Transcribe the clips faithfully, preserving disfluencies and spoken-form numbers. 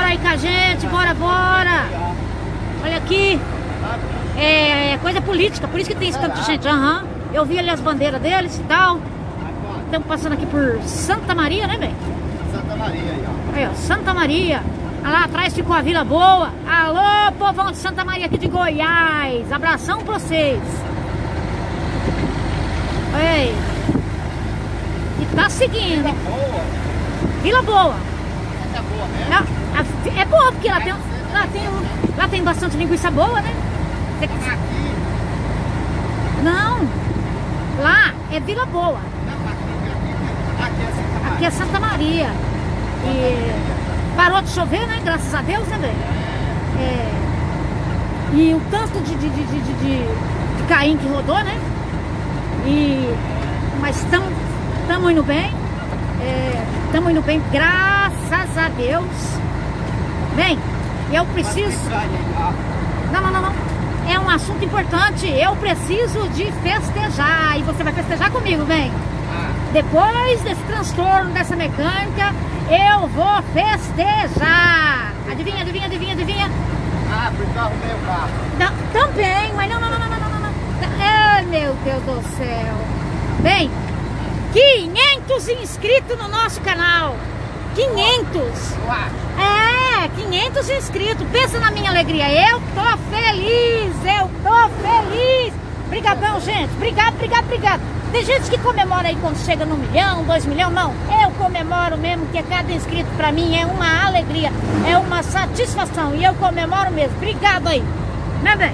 aí com a gente, bora, bora. Olha aqui. É coisa política, por isso que tem esse tanto de gente. Aham. Uhum. Eu vi ali as bandeiras deles e tal. Estamos passando aqui por Santa Maria, né, bem? Santa Maria aí, ó. Aí, ó, Santa Maria. Lá atrás ficou a Vila Boa. Alô, povão de Santa Maria aqui de Goiás. Abração pra vocês. Ei. E tá seguindo. Vila Boa. Vila Boa. É boa mesmo? É, é boa, porque lá tem, lá, tem, lá tem bastante linguiça boa, né? Você... Aqui. Não. Lá é Vila Boa. Não, aqui, aqui, aqui é Santa Maria. Aqui é Santa Maria. E parou de chover, né? Graças a Deus, né, velho? É. E o tanto de, de, de, de, de, de Caim que rodou, né? E... Mas estamos indo bem. Estamos é, indo bem, graças a Deus. Bem, eu preciso... Não, não, não, não. É um assunto importante. Eu preciso de festejar. E você vai festejar comigo, vem. Depois desse transtorno, dessa mecânica, eu vou festejar. Adivinha, adivinha, adivinha, adivinha? Ah, porque eu arrumei o carro. Não, também, mas não, não, não, não, não, não, não. Ai, meu Deus do céu. Bem, quinhentos inscritos no nosso canal. quinhentos. É, quinhentos inscritos. Pensa na minha alegria. Eu tô feliz, eu tô feliz. Obrigadão, gente. Obrigado, obrigado, obrigado. Tem gente que comemora aí quando chega no milhão, dois milhões, não. Eu comemoro mesmo, que cada inscrito pra mim é uma alegria, é uma satisfação. E eu comemoro mesmo. Obrigado aí. Né, bem?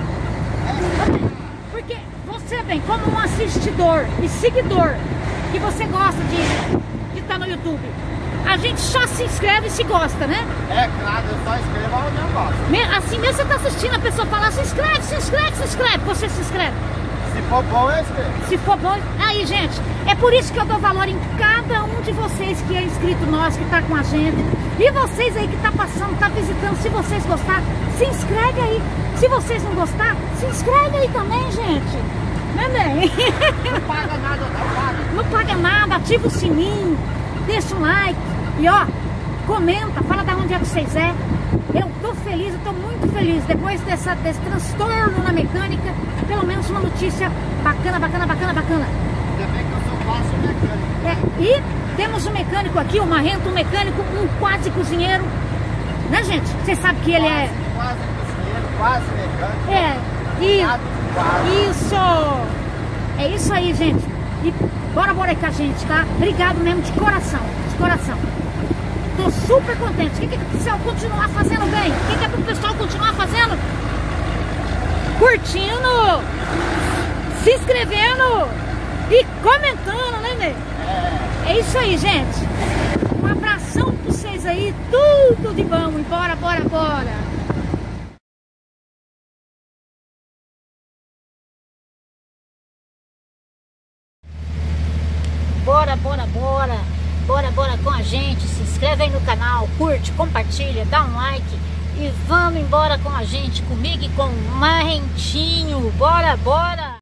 Porque você, bem, como um assistidor e seguidor, que você gosta de estar no YouTube, a gente só se inscreve se gosta, né? É claro, eu só inscrevo onde eu gosto. Assim mesmo você tá assistindo, a pessoa fala, se inscreve, se inscreve, se inscreve. Você se inscreve. Se for bom, eu escrevo. Se for bom, aí, gente, é por isso que eu dou valor em cada um de vocês que é inscrito nosso, que tá com a gente. E vocês aí que tá passando, tá visitando, se vocês gostar, se inscreve aí. Se vocês não gostar, se inscreve aí também, gente. Né, bem? Não paga nada, não paga. Não paga nada, ativa o sininho, deixa um like. E ó, comenta, fala de onde é que vocês é. Eu tô feliz, eu tô muito feliz. Depois dessa, desse transtorno na mecânica, pelo menos uma notícia bacana, bacana, bacana, bacana. Ainda bem que eu sou fácil mecânico. É, e temos um mecânico aqui, o Marrento, um mecânico, um quase cozinheiro. Né, gente? Vocês sabem que ele quase, é... Quase cozinheiro, quase mecânico. É, e... Isso! É isso aí, gente. E bora, bora aí com a gente, tá? Obrigado mesmo, de coração, de coração. Tô super contente. O que, que é pro pessoal continuar fazendo bem? O que, que é pro pessoal continuar fazendo? Curtindo, se inscrevendo e comentando, né, Ney? É. É isso aí, gente. Um abração pra vocês aí. Tudo de bom. E bora, bora, bora. Bora, bora, bora. Bora, bora com a gente, se inscreve aí no canal, curte, compartilha, dá um like e vamos embora com a gente, comigo e com o Marrentinho. Bora, bora!